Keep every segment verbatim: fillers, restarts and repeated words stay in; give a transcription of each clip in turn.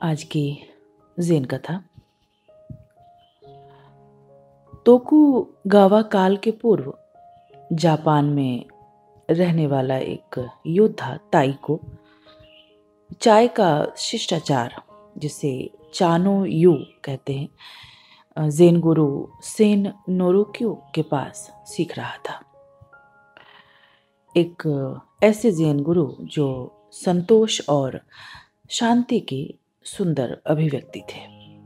आज की ज़ेन कथा। तोकुगावा काल के पूर्व जापान में रहने वाला एक योद्धा ताइको चाय का शिष्टाचार, जिसे चानो यू कहते हैं, ज़ेन गुरु सेन नोरोक्यू के पास सीख रहा था। एक ऐसे ज़ेन गुरु जो संतोष और शांति की सुंदर अभिव्यक्ति थे।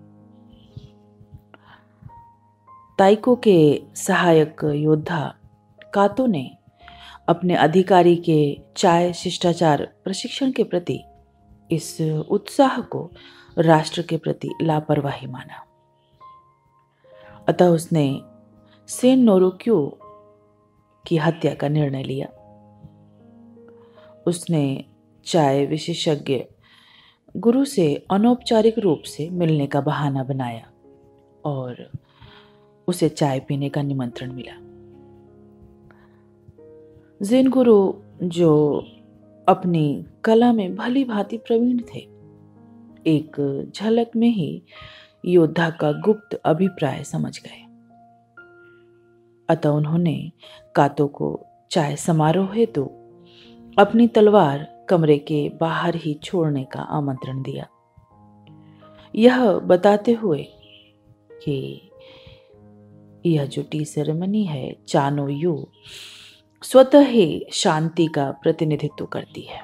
ताइको के सहायक योद्धा कातो ने अपने अधिकारी के चाय शिष्टाचार प्रशिक्षण के प्रति इस उत्साह को राष्ट्र के प्रति लापरवाही माना। अतः उसने सेन नोरोक्यू की हत्या का निर्णय लिया। उसने चाय विशेषज्ञ गुरु से अनौपचारिक रूप से मिलने का बहाना बनाया और उसे चाय पीने का निमंत्रण मिला। ज़ेन गुरु, जो अपनी कला में भली भांति प्रवीण थे, एक झलक में ही योद्धा का गुप्त अभिप्राय समझ गए। अतः उन्होंने कातो को चाय समारोह हेतु अपनी तलवार कमरे के बाहर ही छोड़ने का आमंत्रण दिया, यह बताते हुए कि यह जो टी सेरेमनी है चानो यू स्वतः ही शांति का प्रतिनिधित्व करती है।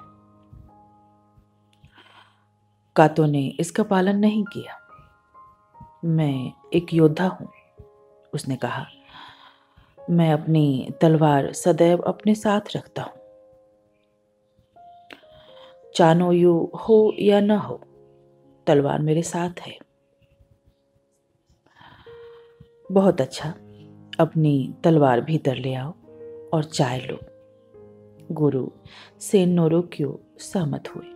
कातो ने इसका पालन नहीं किया। मैं एक योद्धा हूं, उसने कहा। मैं अपनी तलवार सदैव अपने साथ रखता हूं। चानो यू हो या न हो, तलवार मेरे साथ है। बहुत अच्छा, अपनी तलवार भीतर ले आओ और चाय लो। गुरु सेन नोरोक्यू सहमत हुए।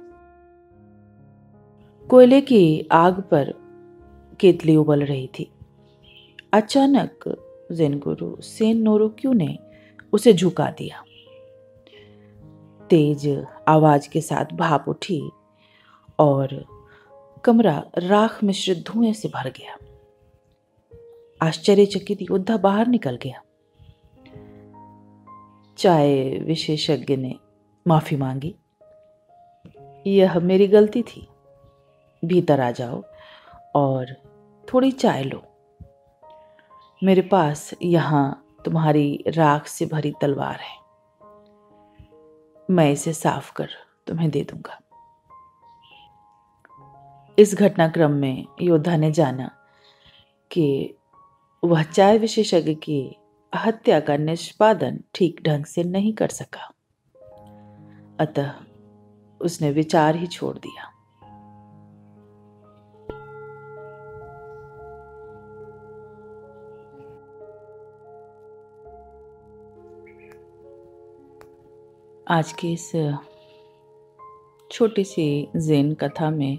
कोयले की आग पर केतली उबल रही थी। अचानक ज़ेन गुरु सेन नोरोक्यू ने उसे झुका दिया। तेज आवाज के साथ भाप उठी और कमरा राख मिश्रित धुएं से भर गया। आश्चर्यचकित योद्धा बाहर निकल गया। चाय विशेषज्ञ ने माफी मांगी। यह मेरी गलती थी। भीतर आ जाओ और थोड़ी चाय लो। मेरे पास यहाँ तुम्हारी राख से भरी तलवार है। मैं इसे साफ कर तुम्हें दे दूंगा। इस घटनाक्रम में योद्धा ने जाना कि वह चाय विशेषज्ञ की हत्या का निष्पादन ठीक ढंग से नहीं कर सका। अतः उसने विचार ही छोड़ दिया। आज की इस छोटी सी ज़ेन कथा में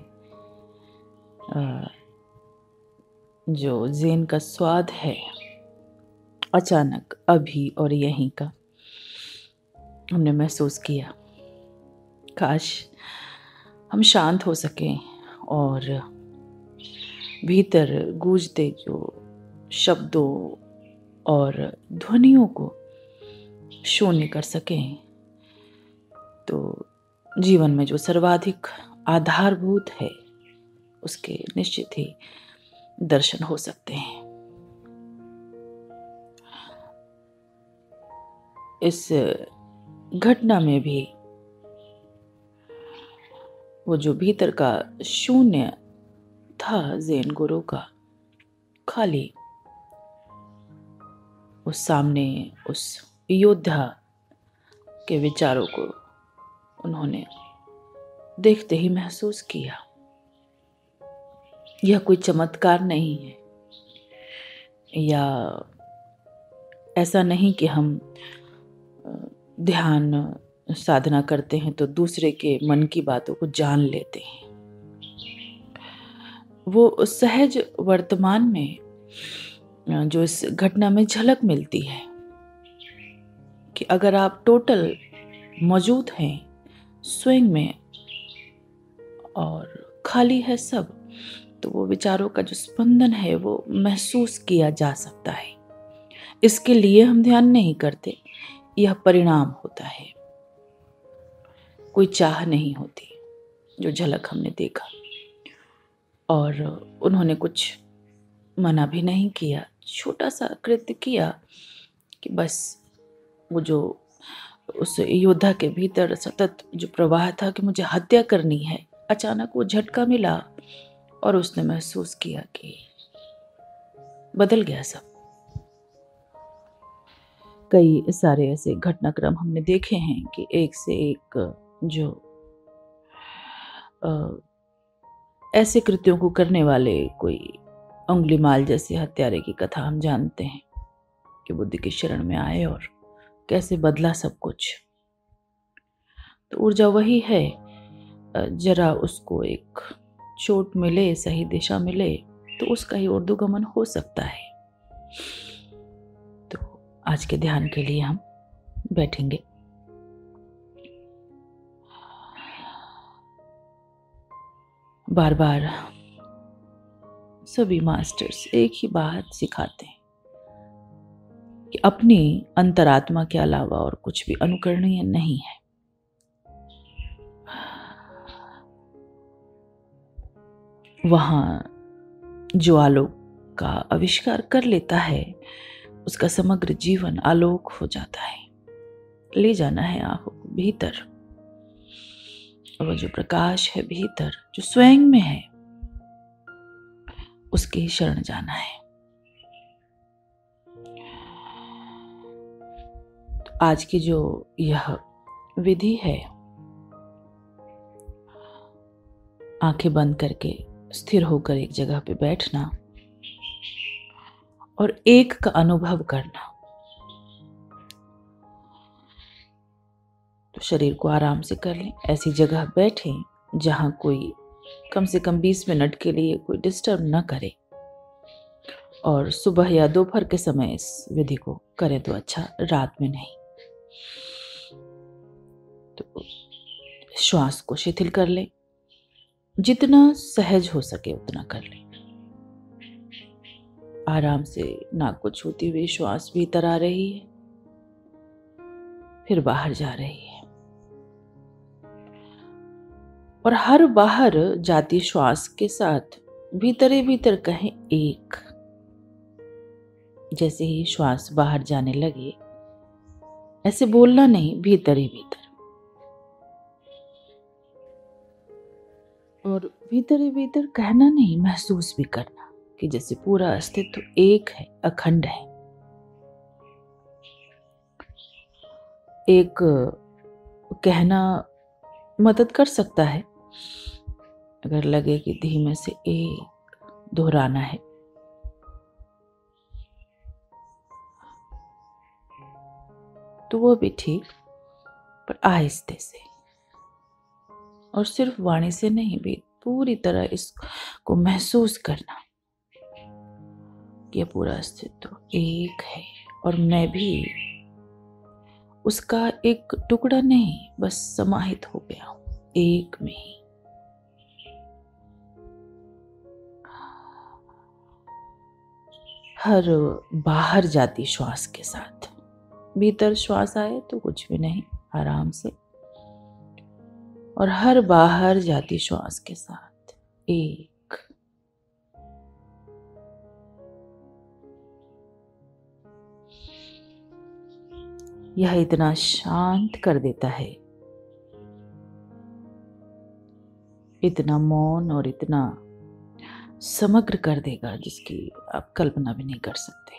जो ज़ेन का स्वाद है, अचानक अभी और यहीं का हमने महसूस किया। काश हम शांत हो सकें और भीतर गूंजते जो शब्दों और ध्वनियों को शून्य कर सकें, तो जीवन में जो सर्वाधिक आधारभूत है उसके निश्चित ही दर्शन हो सकते हैं। इस घटना में भी वो जो भीतर का शून्य था ज़ेन गुरु का, खाली उस सामने उस योद्धा के विचारों को उन्होंने देखते ही महसूस किया। यह कोई चमत्कार नहीं है, या ऐसा नहीं कि हम ध्यान साधना करते हैं तो दूसरे के मन की बातों को जान लेते हैं। वो सहज वर्तमान में जो इस घटना में झलक मिलती है कि अगर आप टोटल मौजूद हैं स्वयं में और खाली है सब, तो वो विचारों का जो स्पंदन है वो महसूस किया जा सकता है। इसके लिए हम ध्यान नहीं करते, यह परिणाम होता है। कोई चाह नहीं होती। जो झलक हमने देखा, और उन्होंने कुछ मना भी नहीं किया, छोटा सा कृत्य किया कि बस वो जो उस योद्धा के भीतर सतत जो प्रवाह था कि मुझे हत्या करनी है, अचानक वो झटका मिला और उसने महसूस किया कि बदल गया सब। कई सारे ऐसे घटनाक्रम हमने देखे हैं कि एक से एक जो आ, ऐसे कृत्यों को करने वाले, कोई अंगुलीमाल जैसे हत्यारे की कथा हम जानते हैं कि बुद्धि की शरण में आए और कैसे बदला सब कुछ। तो ऊर्जा वही है, जरा उसको एक चोट मिले, सही दिशा मिले तो उसका ही ऊर्ध्वगमन हो सकता है। तो आज के ध्यान के लिए हम बैठेंगे। बार बार सभी मास्टर्स एक ही बात सिखाते हैं कि अपनी अंतरात्मा के अलावा और कुछ भी अनुकरणीय नहीं है। वहां जो आलोक का आविष्कार कर लेता है, उसका समग्र जीवन आलोक हो जाता है। ले जाना है आंखों को भीतर, और जो प्रकाश है भीतर, जो स्वयं में है, उसके ही शरण जाना है। तो आज की जो यह विधि है, आंखें बंद करके स्थिर होकर एक जगह पे बैठना और एक का अनुभव करना। तो शरीर को आराम से कर लें, ऐसी जगह बैठें जहां कोई कम से कम बीस मिनट के लिए कोई डिस्टर्ब न करे, और सुबह या दोपहर के समय इस विधि को करें तो अच्छा, रात में नहीं। तो श्वास को शिथिल कर लें, जितना सहज हो सके उतना कर लें। आराम से नाक को छूती हुई श्वास भीतर आ रही है, फिर बाहर जा रही है, और हर बाहर जाती श्वास के साथ भीतर ही भीतर कहें एक। जैसे ही श्वास बाहर जाने लगे, ऐसे बोलना नहीं, भीतर ही भीतर, और भीतर ही भीतर कहना नहीं, महसूस भी करना कि जैसे पूरा अस्तित्व एक है, अखंड है। एक कहना मदद कर सकता है, अगर लगे कि धीमे से एक दोहराना है। तो वो भी ठीक, पर आहिस्ते से, और सिर्फ वाणी से नहीं भी, पूरी तरह इसको महसूस करना कि यह पूरा अस्तित्व एक है और मैं भी उसका एक टुकड़ा नहीं, बस समाहित हो गया हूं एक में ही। हर बाहर जाती श्वास के साथ, भीतर श्वास आए तो कुछ भी नहीं, आराम से, और हर बाहर जाती श्वास के साथ एक। यह इतना शांत कर देता है, इतना मौन और इतना समग्र कर देगा जिसकी आप कल्पना भी नहीं कर सकते।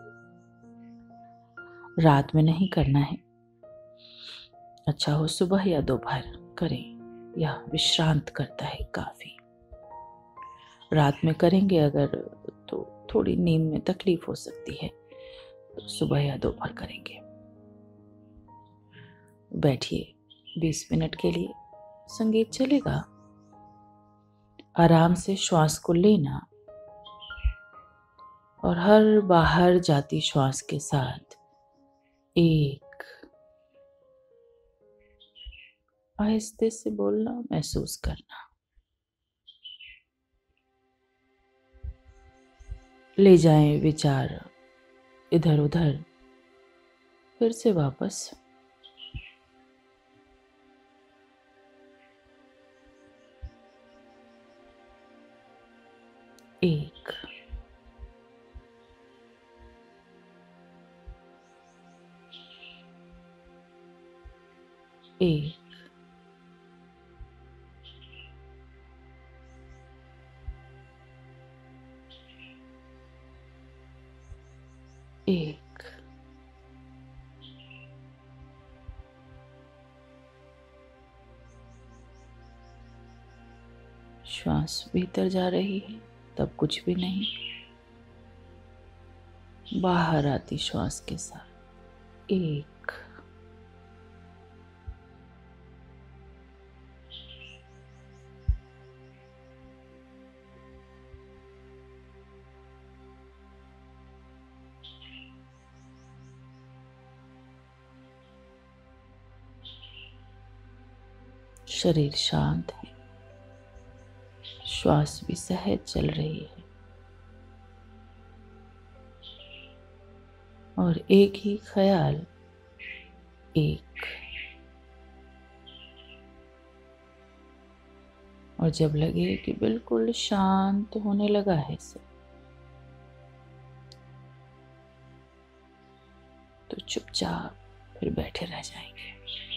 रात में नहीं करना है, अच्छा हो सुबह या दोपहर करें, यह विश्रांत करता है काफी। रात में करेंगे अगर तो थोड़ी नींद में तकलीफ हो सकती है, तो सुबह या दोपहर करेंगे। बैठिए बीस मिनट के लिए, संगीत चलेगा, आराम से श्वास को लेना, और हर बाहर जाती श्वास के साथ एक। आहिस्ते से बोलना, महसूस करना। ले जाएं विचार इधर उधर, फिर से वापस। एक, एक, एक। श्वास भीतर जा रही है तब कुछ भी नहीं, बाहर आती श्वास के साथ। एक, शरीर शांत है, श्वास भी सहज चल रही है और एक ही ख्याल, एक। और जब लगे कि बिल्कुल शांत होने लगा है सब, तो चुपचाप फिर बैठे रह जाएंगे।